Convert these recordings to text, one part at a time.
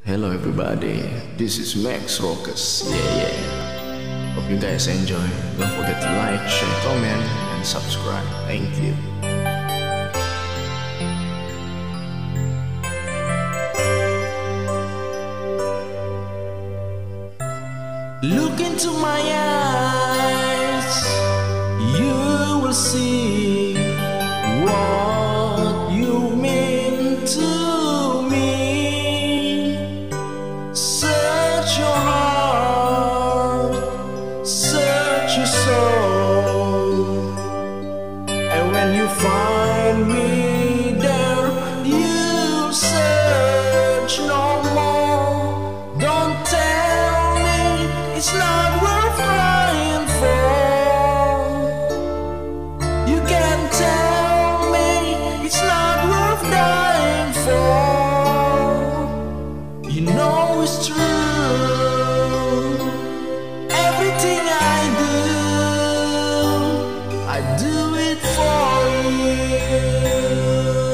Hello everybody, this is Max Rockers. Yeah. Hope you guys enjoy. Don't forget to like, share, comment, and subscribe. Thank you. Look into my eyes, you will see what you mean to me. Search your heart, search your soul, and when you find me there, you'll search no more. Don't tell me it's not worth crying for. You can tell me it's not worth dying for. You know it's true. Everything I do it for you.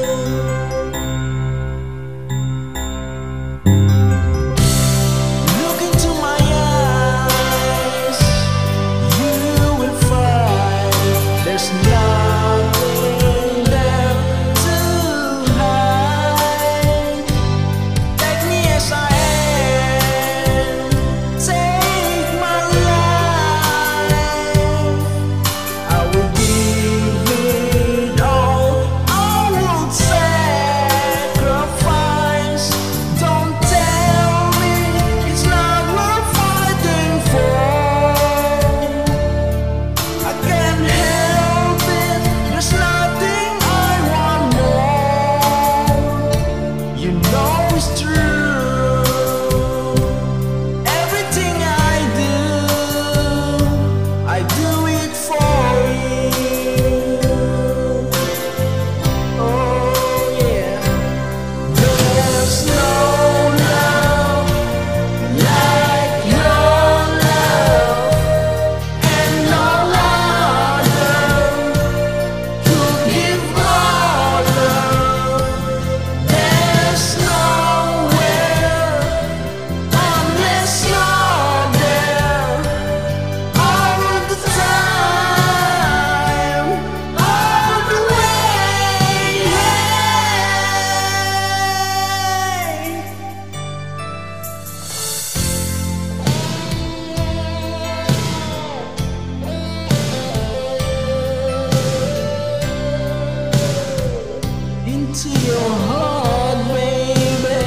To your heart, baby.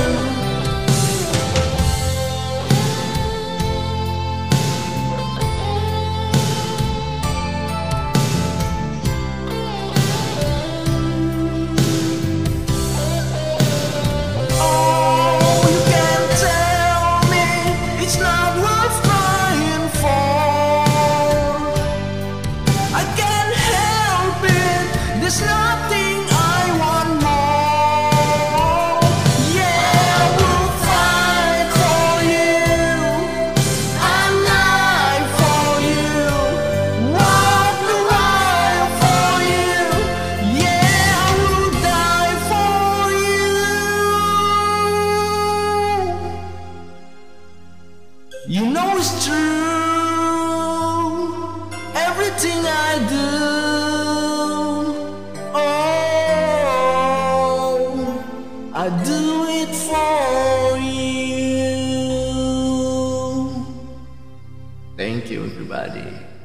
Oh, you can tell me it's not worth crying for. I can't help it, there's nothing I want. You know it's true. Everything I do, oh, I do it for you. Thank you, everybody.